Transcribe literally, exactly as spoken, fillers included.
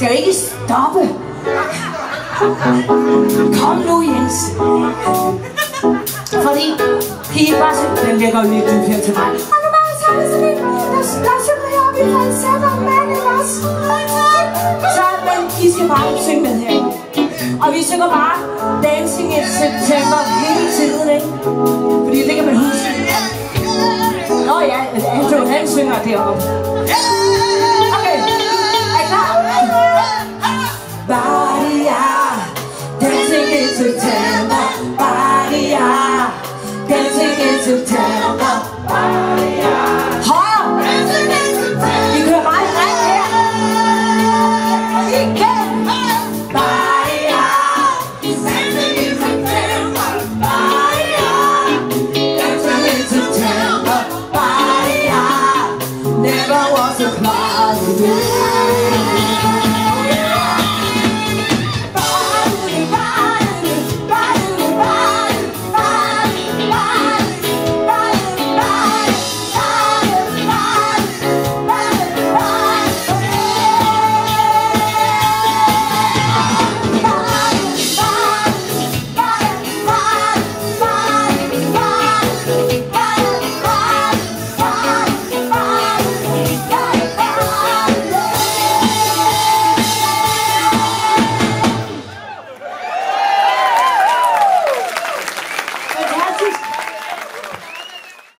skal jo ikke stoppe. Kom nu, Jens. Fordi, kan I bare se, den ligger jo lidt dybt her til mig. Og nu må jeg tage det sådan en, der, der synger her oppe i falsetter og mand, ikke også? Så, men I skal bare synge med her. Og vi synger bare Dancing in September hele tiden, ikke? Fordi det kan man huske. Nå ja, Andrew, han synger deroppe. Okay, er I klar? Badia, dancing in September. Badia, dancing in September. Badia. Højre! Vi kører meget ret her. Igen! Badia, dancing in September. Badia, dancing in September. Badia, never was a cloud.